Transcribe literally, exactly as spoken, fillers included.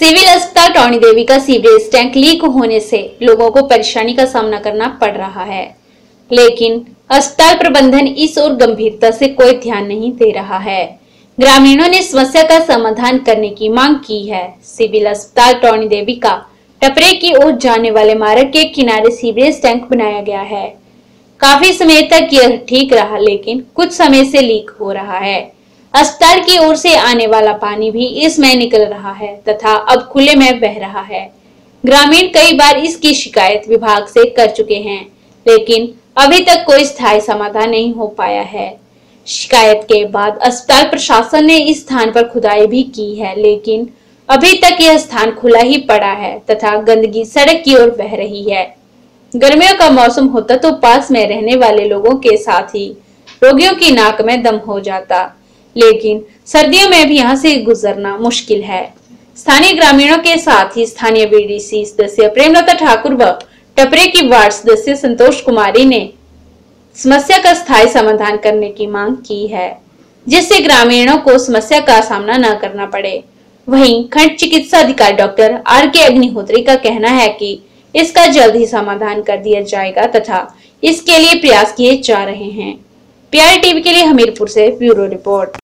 Civil अस्पताल Tony देवी का sewerage tank leak होने से लोगों को परेशानी का सामना करना पड़ रहा है, लेकिन अस्पताल प्रबंधन इस ओर गंभीरता से कोई ध्यान नहीं दे रहा है। ग्रामीणों ने समस्या का समाधान करने की मांग की है। सिविल अस्पताल टॉनी देवी का टपरे की ओर जाने वाले मार्ग के किनारे सीवरेज टैंक बनाया गया है। काफी समय तक यह ठीक रहा, लेकिन कुछ समय से लीक हो रहा है। अस्पताल की ओर से आने वाला पानी भी इसमें निकल रहा है तथा अब खुले में बह रहा है। ग्रामीण कई बार इसकी शिकायत विभाग से कर चुके हैं, लेकिन अभी तक कोई स्थायी समाधान नहीं हो पाया है। शिकायत के बाद अस्पताल प्रशासन ने इस स्थान पर खुदाई भी की है, लेकिन अभी तक यह स्थान खुला ही पड़ा है तथा गंदगी सड़क की ओर बह रही है। गर्मियों का मौसम होता तो पास में रहने वाले लोगों के साथ ही रोगियों की नाक में दम हो जाता, लेकिन सर्दियों में भी यहाँ से गुजरना मुश्किल है। स्थानीय ग्रामीणों के साथ ही स्थानीय बीडीसी सदस्य प्रेमलता ठाकुर व टपरे की वार्ड सदस्य संतोष कुमारी ने समस्या का स्थायी समाधान करने की मांग की है, जिससे ग्रामीणों को समस्या का सामना न करना पड़े। वहीं खंड चिकित्सा अधिकारी डॉक्टर आर के अग्निहोत्री का कहना है कि इसका जल्द ही समाधान कर दिया जाएगा तथा इसके लिए प्रयास किए जा रहे हैं। पीआर टीवी के लिए हमीरपुर से ब्यूरो रिपोर्ट।